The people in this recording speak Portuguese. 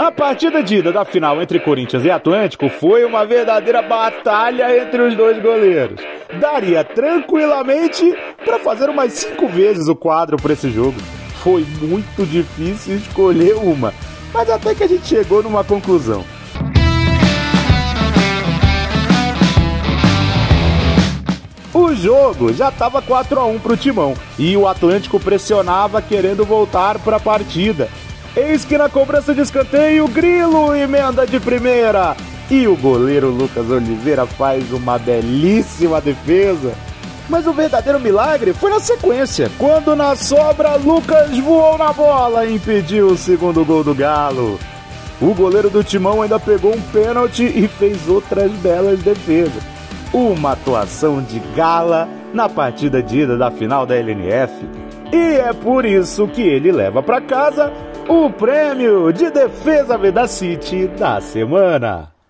A partida de ida da final entre Corinthians e Atlântico foi uma verdadeira batalha entre os dois goleiros. Daria tranquilamente para fazer umas 5 vezes o quadro para esse jogo. Foi muito difícil escolher uma, mas até que a gente chegou numa conclusão. O jogo já estava 4-1 para o Timão e o Atlântico pressionava querendo voltar para a partida. Eis que na cobrança de escanteio, Grilo emenda de primeira e o goleiro Lucas Oliveira faz uma belíssima defesa. Mas o verdadeiro milagre foi na sequência, quando na sobra Lucas voou na bola e impediu o segundo gol do Galo. O goleiro do Timão ainda pegou um pênalti e fez outras belas defesas. Uma atuação de gala na partida de ida da final da LNF. E é por isso que ele leva para casa o prêmio de defesa Vedacity da semana.